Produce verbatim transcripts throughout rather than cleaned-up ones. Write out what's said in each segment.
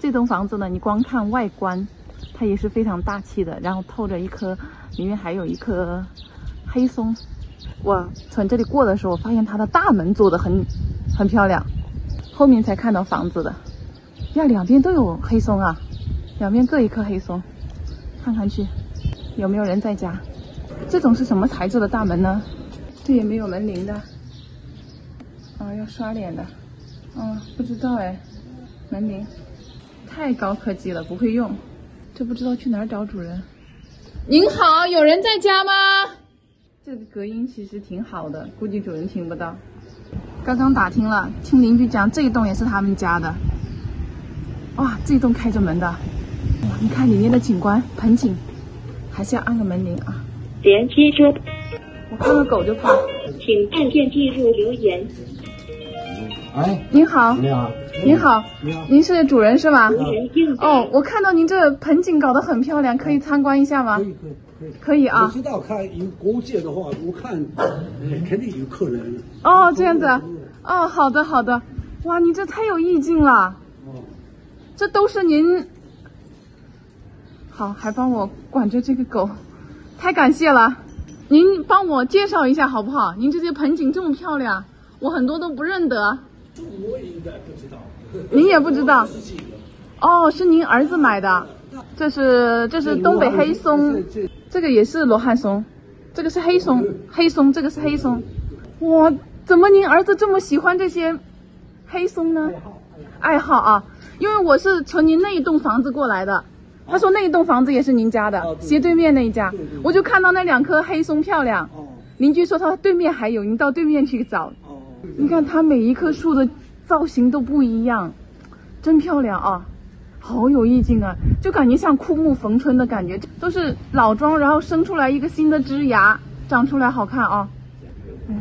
这栋房子呢，你光看外观，它也是非常大气的，然后透着一颗，里面还有一棵黑松。我从这里过的时候，发现它的大门做的很很漂亮，后面才看到房子的。呀，两边都有黑松啊，两边各一棵黑松。看看去，有没有人在家？这种是什么材质的大门呢？这也没有门铃的。啊，要刷脸的。啊，不知道哎，门铃。太高科技了，不会用，这不知道去哪儿找主人。您好，有人在家吗？这个隔音其实挺好的，估计主人听不到。刚刚打听了，听邻居讲这一栋也是他们家的。哇，这一栋开着门的。哇，你看里面的景观，盆景，还是要按个门铃啊。 连接中。 我看到狗就怕。 请按键进入留言。 哎， 您好。 你好。 您好， 你好， 您是主人是吗？ 哦， 我看到您这盆景搞得很漂亮，可以参观一下吗？ 可以可以可以。 可以啊。 我知道看有国界的话，我看，哎，肯定有客人。 哦，这样子。哦，好的好的。哇，你这太有意境了。哦。这都是您。好，还帮我管着这个狗，太感谢了。您帮我介绍一下好不好？您这些盆景这么漂亮，我很多都不认得。 我应该不知道。 您也不知道。哦，是您儿子买的。这是这是东北黑松，这个也是罗汉松，这个是黑松，黑松这个是黑松。哇，怎么您儿子这么喜欢这些黑松呢？爱好啊，因为我是从您那一栋房子过来的，他说那一栋房子也是您家的，斜对面那一家，我就看到那两棵黑松漂亮。邻居说他对面还有，你到对面去找。你看它每一棵树的造型都不一样，真漂亮啊，好有意境啊，就感觉像枯木逢春的感觉，都是老桩，然后生出来一个新的枝芽，长出来好看啊，哇，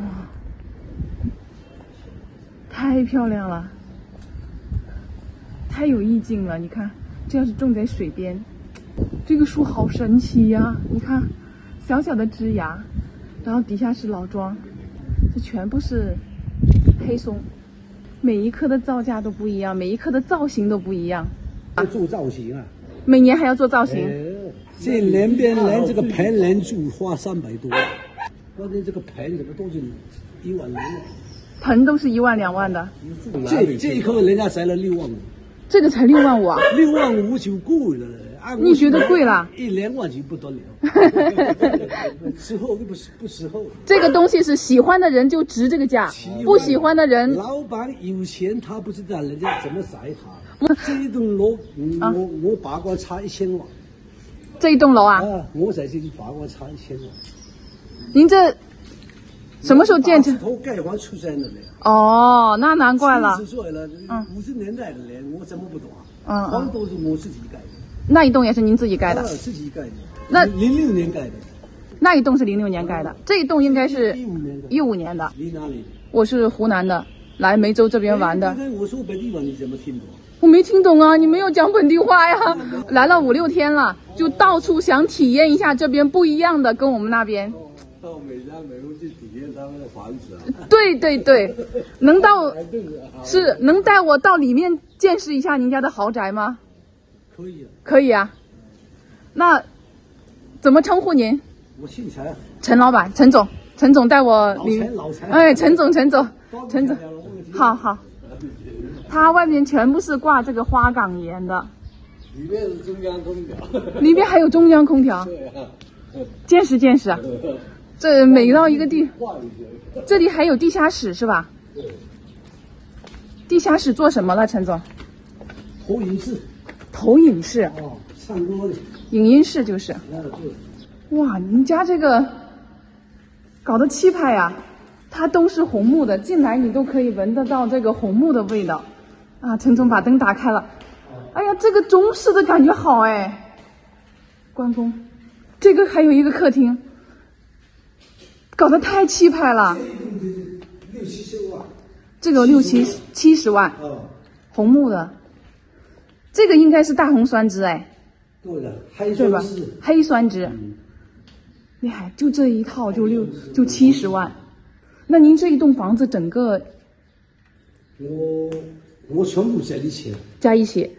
太漂亮了，太有意境了。你看，这要是种在水边，这个树好神奇呀！你看，小小的枝芽，然后底下是老桩，这全部是黑松，每一棵的造价都不一样，每一棵的造型都不一样。 要做造型啊， 每年还要做造型。 这两边连这个盆连住花三百多，关键这个盆这个都是一万两。 盆都是一万两万的。 这这一棵人家摘了六万五。 这个才六万五啊！ 六万五就贵了。 你觉得贵了？ 一两万就不得了。时候不不时候。 这个东西是喜欢的人就值这个价，不喜欢的人。 老板有钱，他不知道人家怎么宰他。这一栋楼，我我八卦差一千万。 这一栋楼啊？ 啊，我在这里八卦差一千万。您这什么时候建成？ 头盖房出生的嘞。 哦，那难怪了。 七十岁了，五十年代的人，我怎么不懂啊？ 嗯， 房都是我自己盖的。 那一栋也是您自己盖的？ 自己盖的。 那零六年盖的。 那一栋是零六年盖的，这一栋应该是一五年的。 一五年的。 你哪里？ 我是湖南的，来梅州这边玩的。 我说本地话你怎么听懂？ 我没听懂啊，你没有讲本地话呀。来了五六天了，就到处想体验一下这边不一样的，跟我们那边。 到每家每户去体验他们的房子啊。 对对对，能到是能带我到里面见识一下您家的豪宅吗？ 可以啊。 可以啊。那怎么称呼您？ 我姓陈。 陈老板，陈总，陈总带我里。老陈，老陈。 哎，陈总，陈总，陈总，好好。它外面全部是挂这个花岗岩的。 里面是中央空调。 里面还有中央空调。 对啊。 见识见识啊。这每到一个地，这里还有地下室是吧？ 对。 地下室做什么了，陈总？ 投影室。 投影室。 哦，唱歌的。 影音室就是。 嗯，对。 哇，您家这个搞得气派呀！它都是红木的，进来你都可以闻得到这个红木的味道。啊，陈总把灯打开了。哎呀，这个中式的感觉好哎。关公，这个还有一个客厅。搞得太气派了， 六七十万， 这个六七七十万， 哦， 红木的，这个应该是大红酸枝哎， 对的，黑酸枝， 黑酸枝，嗯，厉害，就这一套就六就七十万，那您这一栋房子整个， 我我全部加一起， 加一起，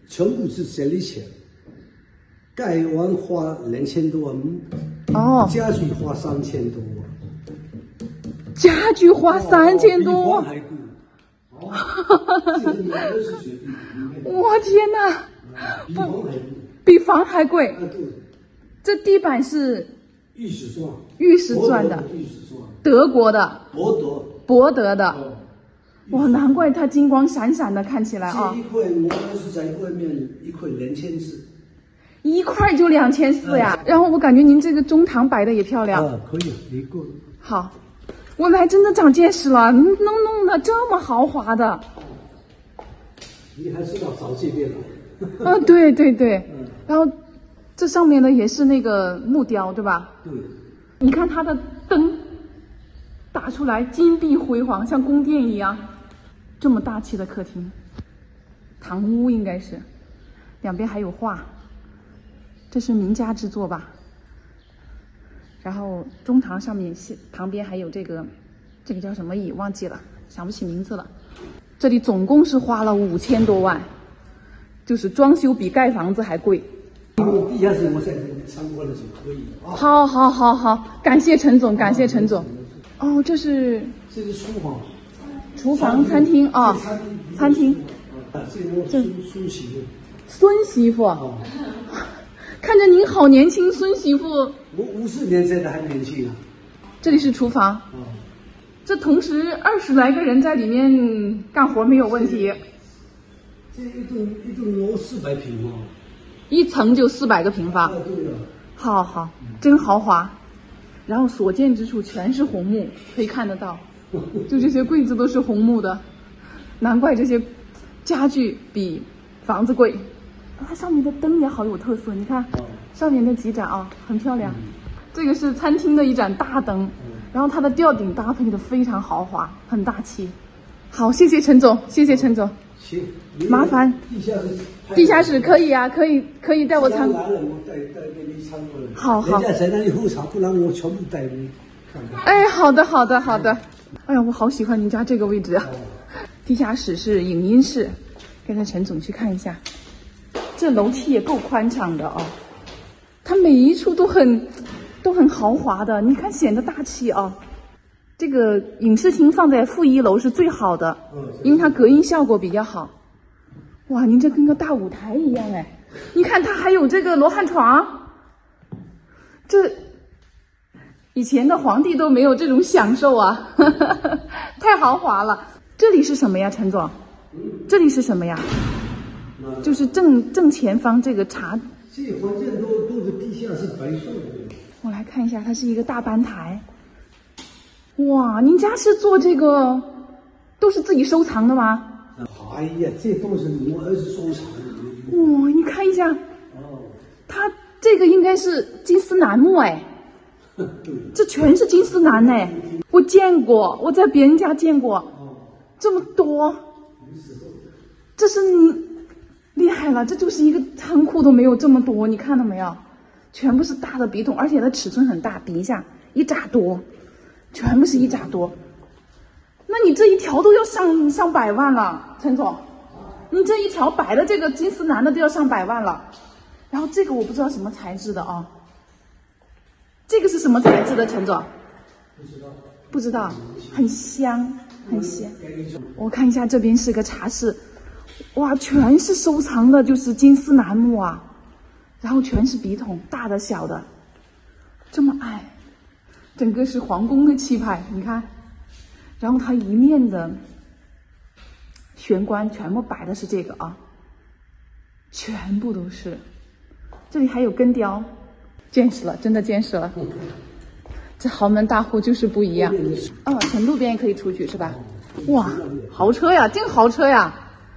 全部是这里钱，盖完花两千多万， 哦， 家具花三千多万。 家具花三千多万， 还贵。哦，这个二十岁我天哪， 比房还贵。 比房还贵。 啊，对。 这地板是玉石钻， 玉石钻的， 玉石钻， 德国的， 博德， 博德的。 哦， 哇，难怪它金光闪闪的，看起来啊。 这一块我们是在外面一块两千四。 一块就两千四呀。然后我感觉您这个中堂摆的也漂亮。 啊，可以，一个。 好。我们还真的长见识了，能弄得这么豪华的。 你还是要少见面了。 啊，对对对。嗯、然后这上面的也是那个木雕，对吧？ 对。 你看它的灯打出来金碧辉煌，像宫殿一样。这么大气的客厅，堂屋应该是，两边还有画，这是名家之作吧？然后中堂上面旁边还有这个，这个叫什么椅忘记了，想不起名字了。这里总共是花了五千多万，就是装修比盖房子还贵。 地下室我在参观的时候可以啊。 好，好，好，好，感谢陈总，感谢陈总。哦，这是这是书房、 厨房、餐厅啊，餐厅。 啊，这是我孙孙媳妇。 孙媳妇。哦。看着您好年轻，孙媳妇。 我五十年前的还年轻啊。 这里是厨房。 哦。 这同时二十来个人在里面干活没有问题。 这一栋一栋楼四百平方。 一层就四百个平方。 啊，对了。 好好，真豪华。然后所见之处全是红木，可以看得到，就这些柜子都是红木的，难怪这些家具比房子贵。它上面的灯也好有特色，你看上面那几盏啊，很漂亮。这个是餐厅的一盏大灯，然后它的吊顶搭配的非常豪华，很大气。好，谢谢陈总，谢谢陈总。 行， 麻烦。 地下室， 地下室可以啊，可以可以带我参观。 来了，我带带给你参观。 好好。 人家在那里喝茶，不然我全部带你看看。 哎，好的好的好的。哎呀，我好喜欢您家这个位置啊。地下室是影音室，跟着陈总去看一下。这楼梯也够宽敞的哦，它每一处都很都很豪华的，你看显得大气啊。这个影视厅放在负一楼是最好的，因为它隔音效果比较好。哇，您这跟个大舞台一样哎！你看它还有这个罗汉床，这以前的皇帝都没有这种享受啊，呵呵呵，太豪华了。这里是什么呀，陈总？这里是什么呀？就是正正前方这个茶， 这房间都都是地下室白色的。 我来看一下，它是一个大班台。哇，您家是做这个，都是自己收藏的吗？ 哎呀，这都是我儿子收藏的。 哇，你看一下， 哦， 它这个应该是金丝楠木哎，这全是金丝楠哎，我见过，我在别人家见过，这么多，这是厉害了，这就是一个仓库都没有这么多，你看到没有？全部是大的笔筒，而且它尺寸很大，比一下，一拃多，全部是一拃多。那你这一条都要上上百万了，陈总，你这一条摆的这个金丝楠的都要上百万了。然后这个我不知道什么材质的啊，这个是什么材质的，陈总？不知道，不知道，很香，很香。我看一下这边是个茶室。哇，全是收藏的，就是金丝楠木啊，然后全是笔筒，大的小的，这么矮，整个是皇宫的气派，你看，然后它一面的玄关全部摆的是这个啊，全部都是，这里还有根雕，见识了，真的见识了，这豪门大户就是不一样。哦，从路边也可以出去是吧？哇，豪车呀，真豪车呀！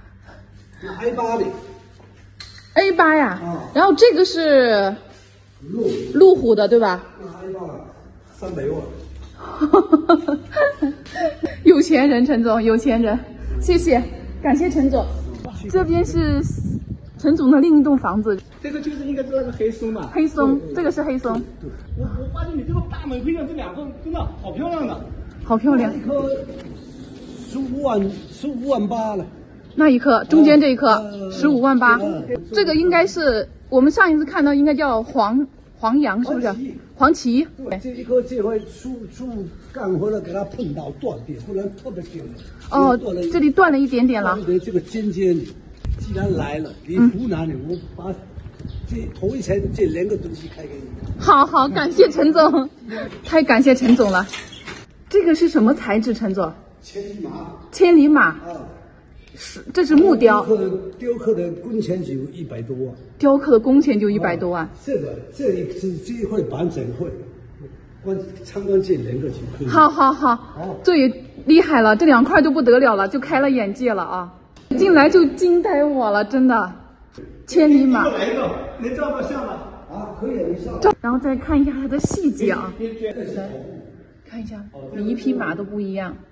A 八的 A 八呀， 啊， 然后这个是路路虎的对吧？ A 八三百万， 有钱人陈总，有钱人，谢谢，感谢陈总。这边是陈总的另一栋房子， 这个就是应该是那个黑松嘛， 黑松，这个是黑松。 我我发现你这个大门配上这两个真的好漂亮的， 好漂亮， 一颗十五万十五万八了。 那一颗，中间这一颗呃十五万八呃， 这个应该是我们上一次看到，应该叫黄黄杨，是不是黄芪？ 黄芪。 对，这一颗这回树树干活了，给它碰到断点，不然特别丢人。 哦断了， 这里断了一点点了。 对，这个尖尖的，既然来了，你湖南的，我把这头一层这两个东西开给你。 好好，感谢陈总，太感谢陈总了。这个是什么材质，陈总？ 千里马千里马， 啊， 是这是木雕， 雕刻的雕刻的工钱就一百多万。 雕刻的工钱就一百多万。 这个这里是这一块完整会，观参观这两个就可以。 好好好，这也厉害了，这两块就不得了了，就开了眼界了啊！进来就惊呆我了，真的。千里马， 来一个，能照到相吗？ 啊，可以，你上。 然后再看一下它的细节啊， 这是头部。 看一下每一匹马都不一样。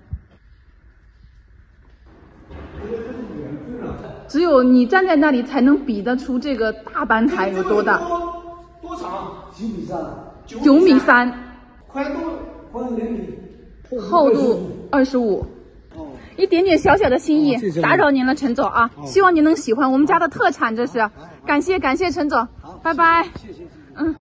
只有你站在那里才能比得出这个大班台有多大。 多多长？ 九米三， 九米三， 宽度宽两米， 厚度二十五。 哦， 一点点小小的心意哦谢谢， 打扰您了，陈总啊！希望您能喜欢我们家的特产，这是感谢感谢陈总，拜拜。 谢谢。 嗯。